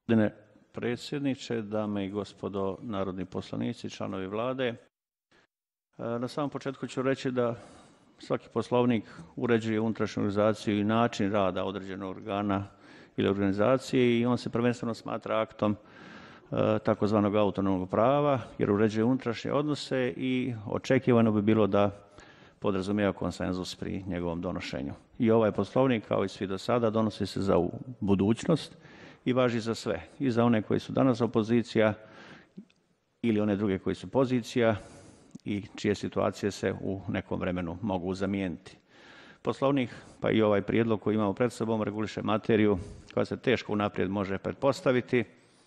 Gospodine predsjedniče, dame i gospodo narodni poslanici, članovi Vlade. Na samom početku ću reći da svaki poslovnik uređuje unutrašnju organizaciju i način rada određenog organa ili organizacije i on se prvenstveno smatra aktom takozvanog autonomnog prava jer uređuje unutrašnje odnose i očekivano bi bilo da podrazumijeva konsenzus pri njegovom donošenju. I ovaj poslovnik, kao i svi do sada, donosi se za budućnost i važi za sve. I za one koji su danas opozicija ili one druge koji su pozicija i čije situacije se u nekom vremenu mogu zamijeniti. Poslovnik, pa i ovaj prijedlog koji imamo pred sobom, reguliše materiju koja se teško unaprijed može pretpostaviti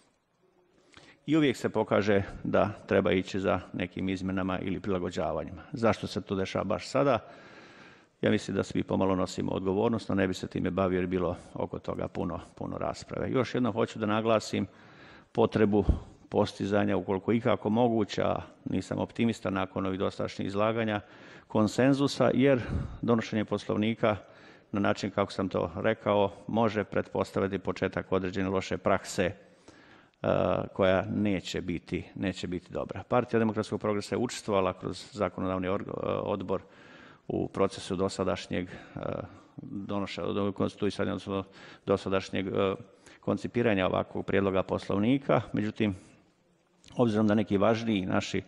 i uvijek se pokaže da treba ići za nekim izmjenama ili prilagođavanjima. Zašto se to dešava baš sada? Ja mislim da svi pomalo nosimo odgovornost, no ne bi se time bavio jer je bilo oko toga puno rasprave. Još jednom hoću da naglasim potrebu postizanja, ukoliko ikako moguće, a nisam optimista nakon ovih dosadašnjih izlaganja, konsenzusa, jer donošenje poslovnika na način kako sam to rekao može pretpostaviti početak određene loše prakse koja neće biti dobra. Partija demokratskog progresa je učestvovala kroz zakonodavni odbor u procesu dosadašnjeg konstituisanja, odnosno dosadašnjeg koncipiranja ovakvog prijedloga poslovnika. Međutim, obzirom da neki važniji naši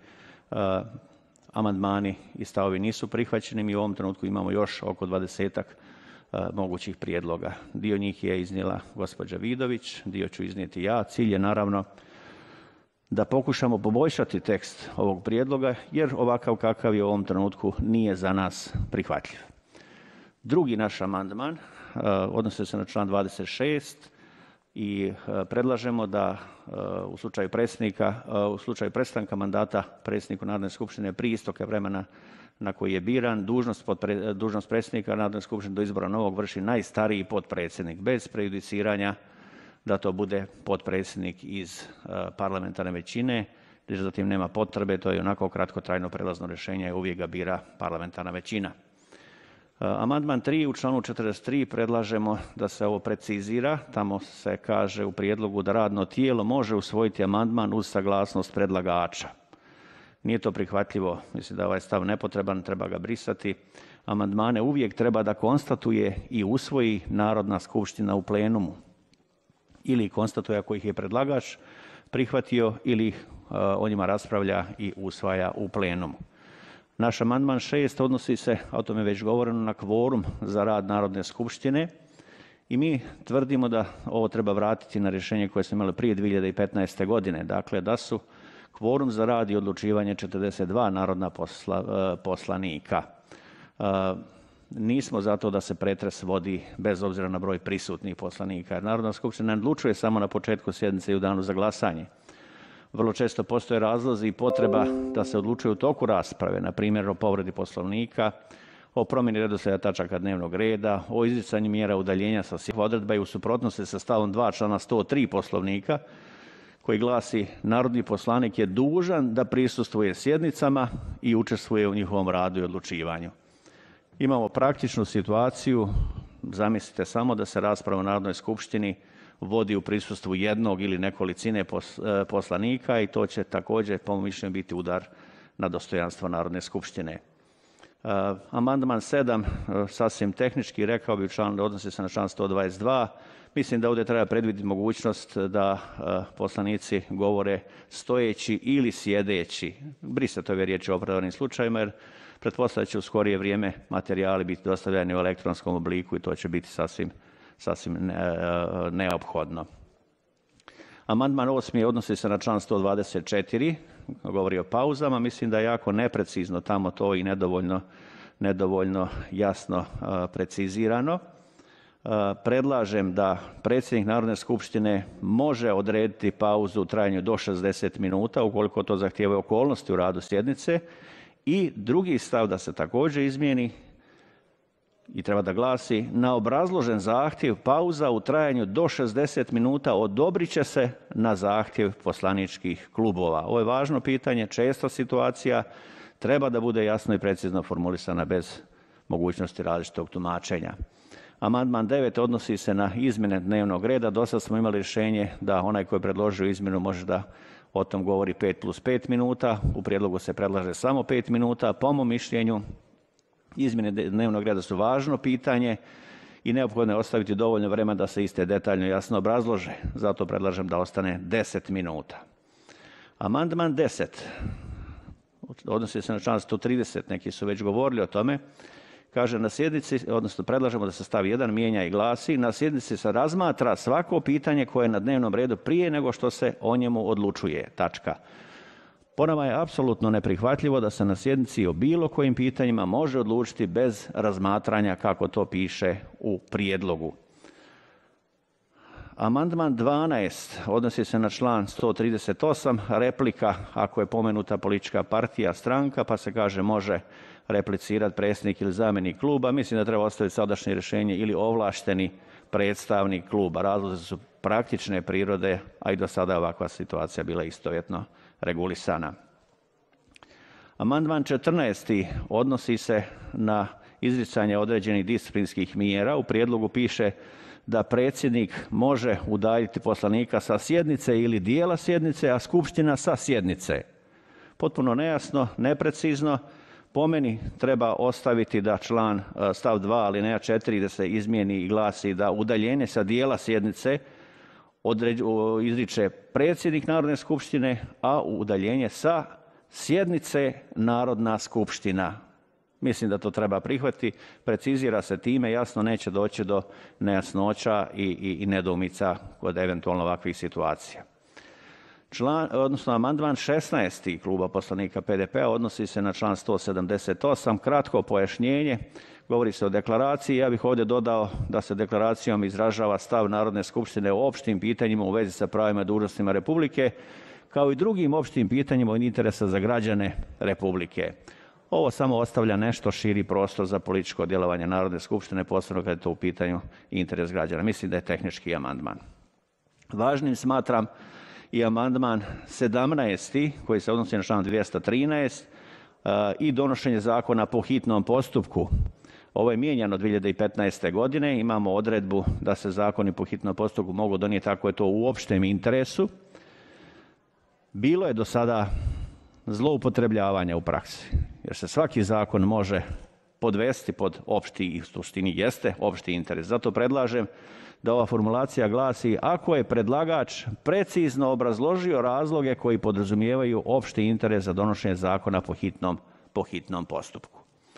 amandmani i stavovi nisu prihvaćeni, mi u ovom trenutku imamo još oko 20-ak mogućih prijedloga. Dio njih je iznijela gospođa Vidović, dio ću iznijeti ja. Cilj je naravno da pokušamo poboljšati tekst ovog prijedloga, jer ovakav kakav je u ovom trenutku nije za nas prihvatljiv. Drugi naš amandman odnosi se na član 26 i predlažemo da u slučaju prestanka mandata predsjedniku Narodne skupštine prije isteka vremena na koji je biran, dužnost predsjednika Narodne skupštine do izbora novog vrši najstariji potpredsjednik, bez prejudiciranja da to bude potpredsjednik iz parlamentarne većine, jer zatim nema potrebe, to je onako kratkotrajno prelazno rješenje i uvijek ga bira parlamentarna većina. Amandman 3 u članu 43 predlažemo da se ovo precizira. Tamo se kaže u prijedlogu da radno tijelo može usvojiti amandman uz saglasnost predlagača. Nije to prihvatljivo, mislim da je ovaj stav nepotreban, treba ga brisati. Amandmane uvijek treba da konstatuje i usvoji Narodna skupština u plenumu. Ili konstatuje ako ih je predlagač prihvatio ili o njima raspravlja i usvaja u plenumu. Naš amandman 6 odnosi se, a o tome je već govoreno, na kvorum za rad Narodne skupštine i mi tvrdimo da ovo treba vratiti na rješenje koje smo imali prije 2015. godine. Dakle, da su kvorum za rad i odlučivanje 42 narodna poslanika. Nismo zato da se pretres vodi bez obzira na broj prisutnih poslanika. Narodna skupština ne odlučuje samo na početku sjednice i u danu za glasanje. Vrlo često postoje razlozi i potreba da se odlučuje u toku rasprave, na primjer o povredi poslovnika, o promjeni redoslijeda tačaka dnevnog reda, o izricanju mjera udaljenja sa sjednice. Odredba je u suprotnosti sa stavom 2 člana 103 poslovnika koji glasi: narodni poslanik je dužan da prisustvuje sjednicama i učestvuje u njihovom radu i odlučivanju. Imamo praktičnu situaciju, zamislite samo da se rasprava u Narodnoj skupštini vodi u prisustvu jednog ili nekolicine poslanika i to će također, po mom mišljenju, biti udar na dostojanstvo Narodne skupštine. Amandman 7, sasvim tehnički, rekao bih, odnosi se na član 122. Mislim da ovdje treba predvidjeti mogućnost da poslanici govore stojeći ili sjedeći. Brisati ove riječi o opravdanim slučajevima, jer pretpostavljam da će u skorije vrijeme materijali biti dostavljani u elektronskom obliku i to će biti sasvim neophodno. Amandman 8 odnosi se na član 124, govori o pauzama. Mislim da je jako neprecizno tamo to i nedovoljno jasno precizirano. Predlažem da predsjednik Narodne skupštine može odrediti pauzu u trajanju do 60 minuta ukoliko to zahtijevaju okolnosti u radu sjednice. I drugi stav da se također izmijeni i treba da glasi: na obrazložen zahtjev pauza u trajanju do 60 minuta odobrit će se na zahtjev poslaničkih klubova. Ovo je važno pitanje, česta situacija, treba da bude jasno i precizno formulisana bez mogućnosti različitog tumačenja. Amandman 9 odnosi se na izmjene dnevnog reda. Do sad smo imali rješenje da onaj koji je predložio izmjenu može da o tom govori 5+5 minuta. U prijedlogu se predlaže samo 5 minuta. Po mom mišljenju, izmjene dnevnog reda su važno pitanje i neophodno je ostaviti dovoljno vremena da se iste detaljno i jasno obrazlože. Zato predlažem da ostane 10 minuta. Amandman 10 odnosi se na član 130, neki su već govorili o tome. Kaže, na sjednici, odnosno predlažemo da se stav 1 mijenja i glasi: na sjednici se razmatra svako pitanje koje je na dnevnom redu prije nego što se o njemu odlučuje. Tačka. Po nama je apsolutno neprihvatljivo da se na sjednici o bilo kojim pitanjima može odlučiti bez razmatranja kako to piše u prijedlogu. Amandman 12 odnosi se na član 138, replika ako je pomenuta politička partija, stranka, pa se kaže može replicirati predsjednik ili zamjenik kluba. Mislim da treba ostaviti sadašnje rješenje ili ovlašteni predstavnik kluba. Razlozi su praktične prirode, a i do sada je ovakva situacija bila istovjetno regulisana. Amandman 14. odnosi se na izricanje određenih disciplinskih mjera. U prijedlogu piše da predsjednik može udaljiti poslanika sa sjednice ili dijela sjednice, a skupština sa sjednice. Potpuno nejasno, neprecizno. Po meni treba ostaviti da član stav 2 alineja 4 da se izmijeni i glasi da udaljenje sa dijela sjednice izriče predsjednik Narodne skupštine, a udaljenje sa sjednice Narodna skupština. Mislim da to treba prihvatiti, precizira se time, jasno neće doći do nejasnoća i nedoumica kod eventualno ovakvih situacija. Amandman 16. kluba poslanika PDP-a odnosi se na član 178. Kratko pojašnjenje, govori se o deklaraciji. Ja bih ovdje dodao da se deklaracijom izražava stav Narodne skupštine o opštim pitanjima u vezi sa pravima i dužnostima Republike, kao i drugim opštim pitanjima od interesa za građane Republike. Ovo samo ostavlja nešto širi prostor za političko djelovanje Narodne skupštine, posebno kad je to u pitanju interes građana. Mislim da je tehnički amandman. Važnim smatram i amandman 17. koji se odnosi na član 213 i donošenje zakona po hitnom postupku. Ovo je mijenjano 2015. godine. Imamo odredbu da se zakoni po hitnom postupku mogu donijeti ako je to u opštem interesu. Bilo je do sada zloupotrebljavanja u praksi, jer se svaki zakon može podvesti pod opšti, i u suštini jeste opšti interes. Zato predlažem da ova formulacija glasi: ako je predlagač precizno obrazložio razloge koji podrazumijevaju opšti interes za donošenje zakona po hitnom postupku.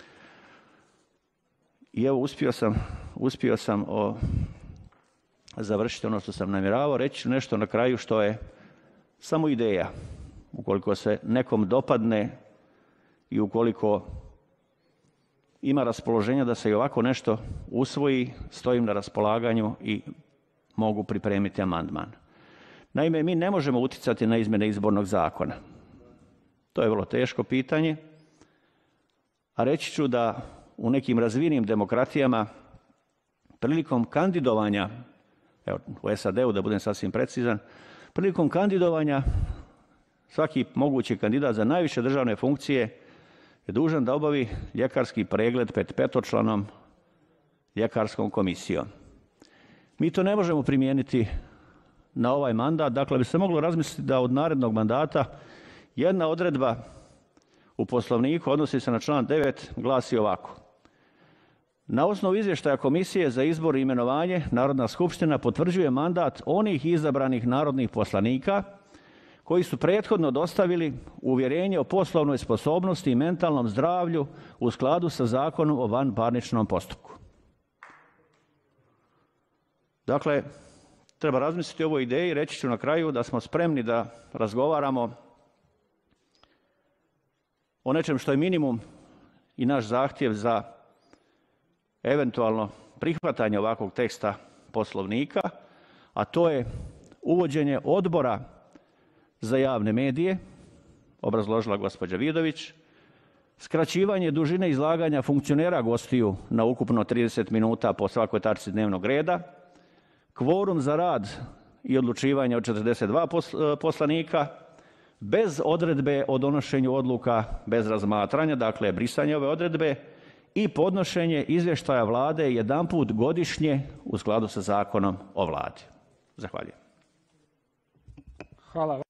I evo, uspio sam završiti ono što sam namjeravao. Reći ću nešto na kraju što je samo ideja. Ukoliko se nekom dopadne i ukoliko ima raspoloženja da se i ovako nešto usvoji, stojim na raspolaganju i mogu pripremiti amandman. Naime, mi ne možemo utjecati na izmjene izbornog zakona. To je vrlo teško pitanje, a reći ću da u nekim razvijenim demokratijama prilikom kandidovanja, evo u SAD-u da budem sasvim precizan, prilikom kandidovanja svaki mogući kandidat za najviše državne funkcije je dužan da obavi ljekarski pregled pred petočlanom ljekarskom komisijom. Mi to ne možemo primijeniti na ovaj mandat, dakle bi se moglo razmisliti da od narednog mandata jedna odredba u Poslovniku odnosi se na član 9, glasi ovako: na osnovu izvještaja Komisije za izbor i imenovanje Narodna skupština potvrđuje mandat onih izabranih narodnih poslanika koji su prethodno dostavili uvjerenje o poslovnoj sposobnosti i mentalnom zdravlju u skladu sa Zakonom o vanparničnom postupku. Dakle, treba razmisliti o ovoj ideji. Reći ću na kraju da smo spremni da razgovaramo o nečem što je minimum i naš zahtjev za eventualno prihvatanje ovakvog teksta Poslovnika, a to je uvođenje odbora za javne medije, obrazložila gospođa Vidović, skraćivanje dužine izlaganja funkcionera gostiju na ukupno 30 minuta po svakoj tačci dnevnog reda, kvorum za rad i odlučivanje od 42 poslanika, bez odredbe o donošenju odluka bez razmatranja, dakle brisanje ove odredbe, i podnošenje izvještaja Vlade jedanput godišnje u skladu sa Zakonom o Vladi. Zahvaljujem. Hvala.